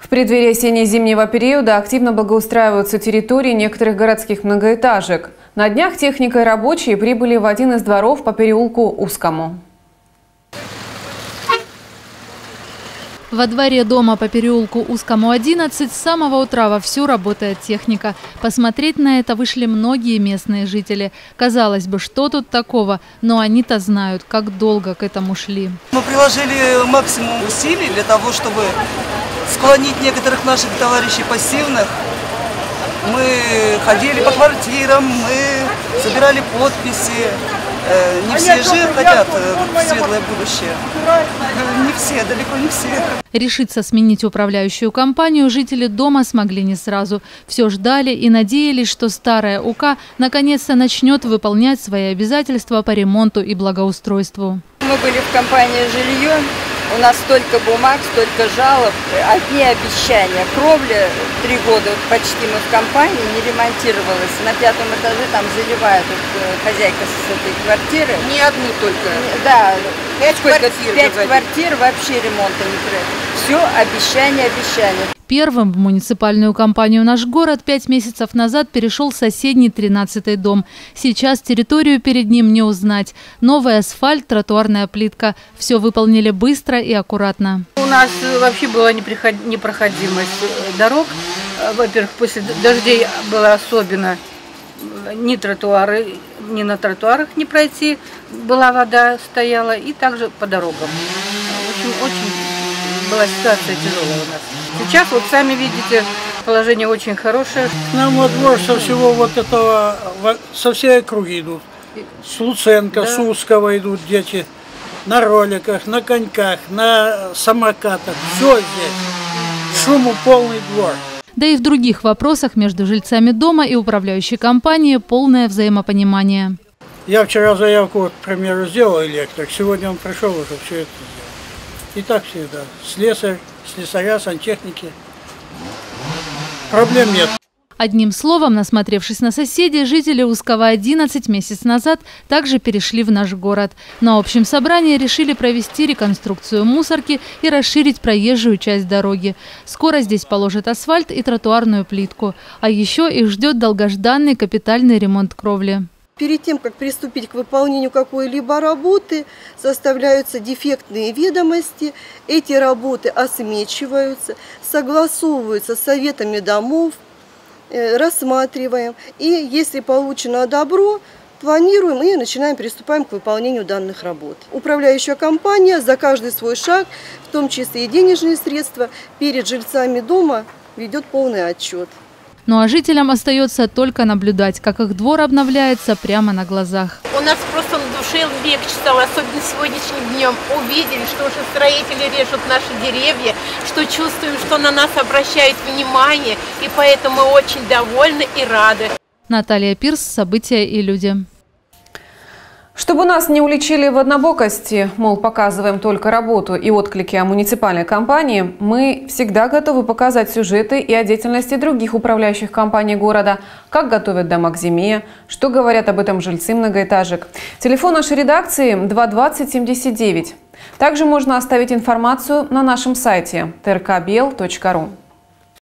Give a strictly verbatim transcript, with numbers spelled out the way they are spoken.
В преддверии осенне-зимнего периода активно благоустраиваются территории некоторых городских многоэтажек. На днях техника и рабочие прибыли в один из дворов по переулку Узкому. Во дворе дома по переулку Узкому одиннадцать с самого утра вовсю работает техника. Посмотреть на это вышли многие местные жители. Казалось бы, что тут такого, но они-то знают, как долго к этому шли. Мы приложили максимум усилий для того, чтобы склонить некоторых наших товарищей пассивных. Мы ходили по квартирам, мы собирали подписи. Не все же хотят светлое будущее. Не все, далеко не все. Решиться сменить управляющую компанию жители дома смогли не сразу. Все ждали и надеялись, что старая УК наконец-то начнет выполнять свои обязательства по ремонту и благоустройству. Мы были в компании «Жилье». У нас столько бумаг, столько жалоб, одни обещания. Кровля три года почти мы в компании не ремонтировалась. На пятом этаже там заливает хозяйка с этой квартиры. Не одну только. Да, пять квартир, пять квартир вообще ремонта не происходит. Все обещания, обещания. Первым в муниципальную компанию «Наш город» пять месяцев назад перешел соседний тринадцатый дом. Сейчас территорию перед ним не узнать. Новый асфальт, тротуарная плитка. Все выполнили быстро и аккуратно. У нас вообще была непроходимость дорог. Во-первых, после дождей было особенно ни тротуары, ни на тротуарах не пройти. Была вода, стояла, и также по дорогам. В общем, очень была ситуация тяжелая у нас. Сейчас, вот сами видите, положение очень хорошее. К нам во двор со всего вот этого, со всей округи идут. С Луценко, да. С Узкого идут дети. На роликах, на коньках, на самокатах. Все здесь. Шуму полный двор. Да и в других вопросах между жильцами дома и управляющей компанией полное взаимопонимание. Я вчера заявку, вот, к примеру, сделал электрик. Сегодня он пришел уже все это сделал. И так всегда. Слесарь. Слесаря, сантехники. Проблем нет. Одним словом, насмотревшись на соседей, жители Узкого одиннадцать месяц назад также перешли в наш город. На общем собрании решили провести реконструкцию мусорки и расширить проезжую часть дороги. Скоро здесь положат асфальт и тротуарную плитку. А еще их ждет долгожданный капитальный ремонт кровли. Перед тем, как приступить к выполнению какой-либо работы, составляются дефектные ведомости. Эти работы осмечиваются, согласовываются с советами домов, рассматриваем. И если получено добро, планируем и начинаем, приступаем к выполнению данных работ. Управляющая компания за каждый свой шаг, в том числе и денежные средства, перед жильцами дома ведет полный отчет. Ну а жителям остается только наблюдать, как их двор обновляется прямо на глазах. У нас просто на душе легче стало, особенно сегодняшним днем. Увидели, что уже строители режут наши деревья, что чувствуем, что на нас обращают внимание, и поэтому мы очень довольны и рады. Наталья Пирс, «События и люди». Чтобы нас не уличили в однобокости, мол, показываем только работу и отклики о муниципальной компании, мы всегда готовы показать сюжеты и о деятельности других управляющих компаний города, как готовят дома к зиме, что говорят об этом жильцы многоэтажек. Телефон нашей редакции два двадцать семьдесят девять. Также можно оставить информацию на нашем сайте тэ эр ка бел точка ру.